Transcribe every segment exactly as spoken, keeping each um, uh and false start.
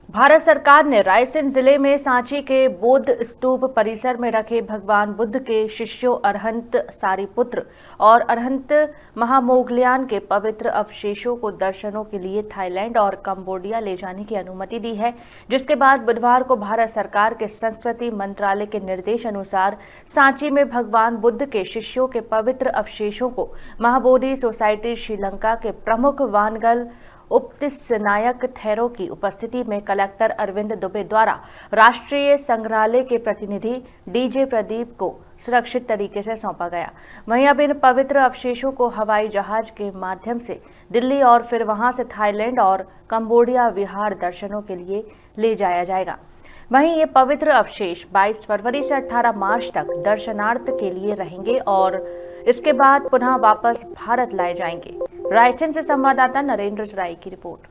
भारत सरकार ने रायसेन जिले में सांची के बौद्ध स्तूप परिसर में रखे भगवान बुद्ध के शिष्यों अरहंत सारिपुत्र और अरहंत महामोगल्यान के पवित्र अवशेषों को दर्शनों के लिए थाईलैंड और कंबोडिया ले जाने की अनुमति दी है, जिसके बाद बुधवार को भारत सरकार के संस्कृति मंत्रालय के निर्देश अनुसार सांची में भगवान बुद्ध के शिष्यों के पवित्र अवशेषों को महाबोधि सोसाइटी श्रीलंका के प्रमुख वानगल उपतिसनायक थेरो की उपस्थिति में कलेक्टर अरविंद दुबे द्वारा राष्ट्रीय संग्रहालय के प्रतिनिधि डीजे प्रदीप को सुरक्षित तरीके से सौंपा गया। वहीं अब इन पवित्र अवशेषों को हवाई जहाज के माध्यम से दिल्ली और फिर वहां से थाईलैंड और कंबोडिया विहार दर्शनों के लिए ले जाया जाएगा। वहीं ये पवित्र अवशेष बाईस फरवरी से अठारह मार्च तक दर्शनार्थ के लिए रहेंगे और इसके बाद पुनः वापस भारत लाए जाएंगे। रायसेन से संवाददाता नरेंद्र राय की रिपोर्ट।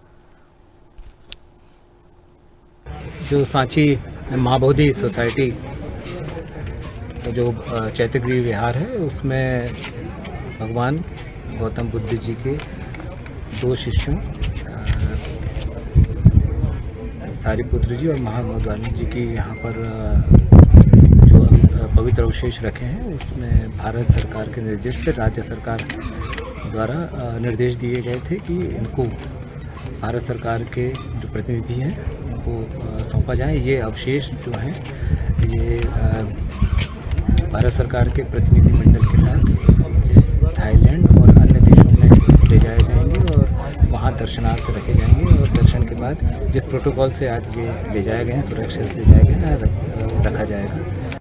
जो सांची महाबोधि सोसाइटी जो चैत्यगृह विहार है, उसमें भगवान गौतम बुद्ध जी के दो शिष्यों सारिपुत्र जी और महामोगल्यान जी की यहाँ पर जो पवित्र अवशेष रखे हैं, उसमें भारत सरकार के निर्देश पर राज्य सरकार द्वारा निर्देश दिए गए थे कि इनको भारत सरकार के जो प्रतिनिधि हैं उनको सौंपा जाए। ये अवशेष जो हैं ये भारत सरकार के प्रतिनिधि मंडल के साथ थाईलैंड और अन्य देशों में ले जाए जाएंगे और वहाँ दर्शनार्थ रखे जाएंगे और दर्शन के बाद जिस प्रोटोकॉल से आज ये ले जाए गए हैं, सुरक्षित ले जाए गए हैं, रखा जाएगा।